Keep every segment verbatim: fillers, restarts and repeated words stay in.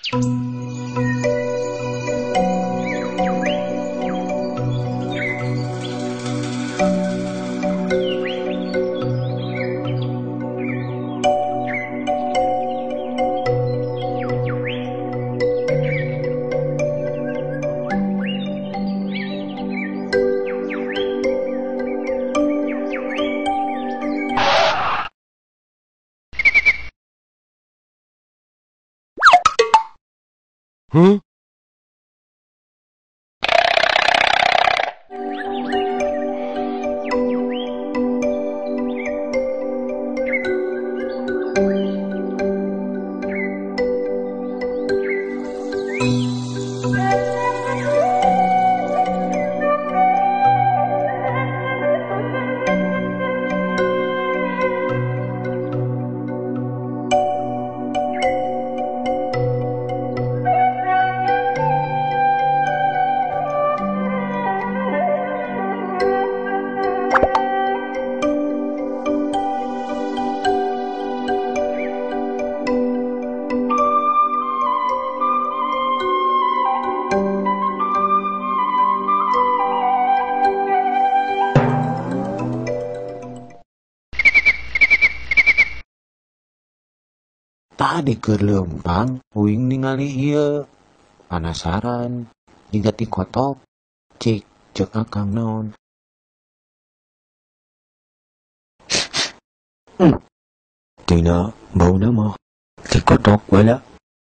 Hmm? Tadi ke lempang, uing ningali ieu. Penasaran, jika ti kotok, cik, cek akang naon. Hmm. Tina, bau nama, ti kotok wala.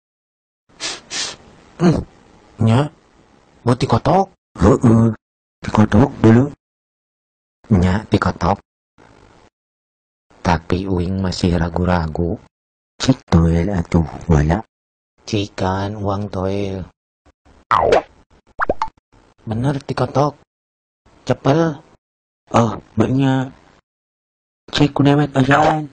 Hmm. Nya, mau ti kotok? Heeh, ti kotok dulu. Nya, ti kotok. Tapi uing masih ragu-ragu. Cik toel atuh wala. Cikan uang toel. Bener ti kotok. Cepel. Oh, banyak. Cek kunemet ajaan.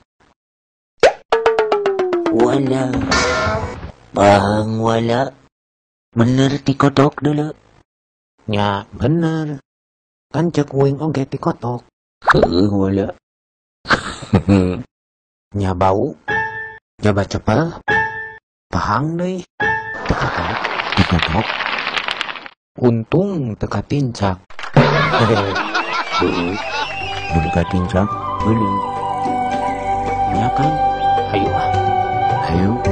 Wala. Bang wala. Bener ti kotok dulu. Nya, bener. Kan cek uing oge ti kotok. Heuh wala. Nya bau. Coba cepel. Pahang deh. Tekatok. Tekatok. Untung teka tincak. Hehehe. Teka tincak. Boleh. Ya kan? Ayo ah. Ayo.